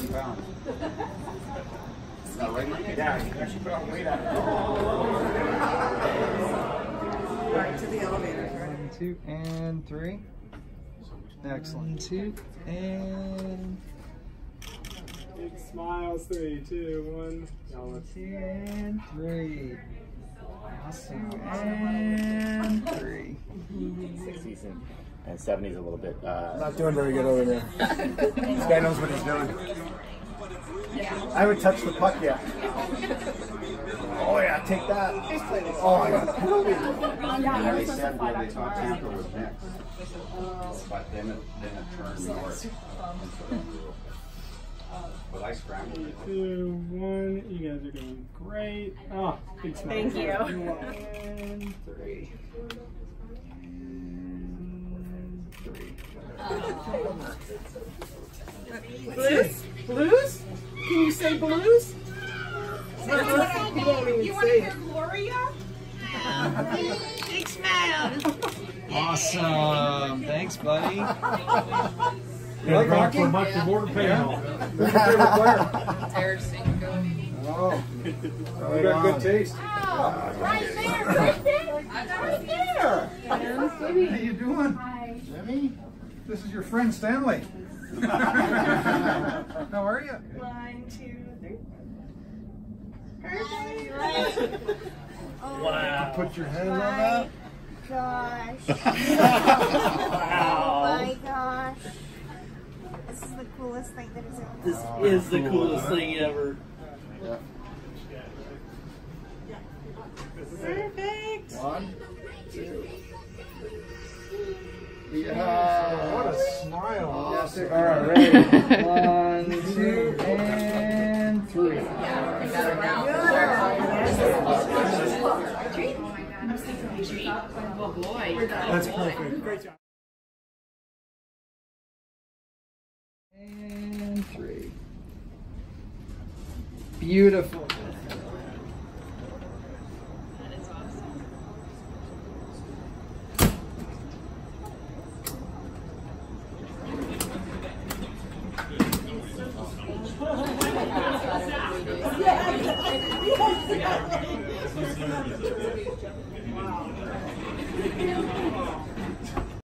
pounds. Right? Yeah, you should put on weight on it. Right to the elevator. 1, 2, and 3. Excellent. 2 and Big smiles. 3, 2, 1. 2 and 3. Awesome. And 3. 60s and 70s a little bit. Not doing very good over there. This guy knows what he's doing. I haven't touched the puck yet. Oh yeah, take that. Oh yeah. They said when they thought Tampa was next, but then it turned north. But I scrambled it. 2, 1. You guys are doing great. Oh, big smile. Thank you. And 3. And 3. Blues? Blues? Can you say blues? You won't even say it. Gloria? Big smile. Awesome. Thanks, buddy. You like hockey? For much more to pay. Who's your favorite player? Oh, you got good taste. Oh, right there, Kristen. Right there. How you doing? Hi. Jimmy? This is your friend Stanley. How are you? 1, 2, 3. Perfect. Wow. Put your hands on that. Gosh. Wow. Oh my gosh. This is the coolest thing that has ever happened. This is the coolest thing ever. Yeah. Perfect. 1, 2. Yeah. What a smile. Yes, All right, ready. 1, 2, and 3. Oh boy. That's perfect. Great job. And 3. Beautiful. That is awesome. Wow.